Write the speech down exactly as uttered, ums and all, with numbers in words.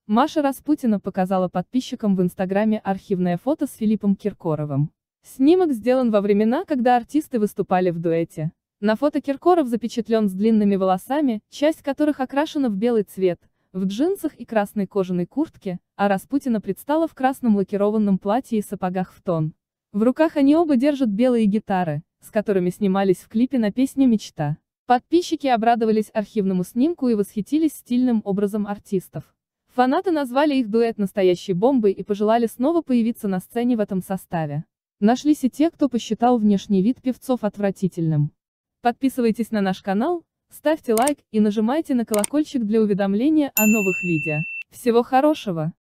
Маша Распутина показала подписчикам в Инстаграме архивное фото с Филиппом Киркоровым. Снимок сделан во времена, когда артисты выступали в дуэте. На фото Киркоров запечатлен с длинными волосами, часть которых окрашена в белый цвет, в джинсах и красной кожаной куртке, а Распутина предстала в красном лакированном платье и сапогах в тон. В руках они оба держат белые гитары, с которыми снимались в клипе на песню «Мечта». Подписчики обрадовались архивному снимку и восхитились стильным образом артистов. Фанаты назвали их дуэт настоящей бомбой и пожелали снова появиться на сцене в этом составе. Нашлись и те, кто посчитал внешний вид певцов отвратительным. Подписывайтесь на наш канал, ставьте лайк и нажимайте на колокольчик для уведомления о новых видео. Всего хорошего!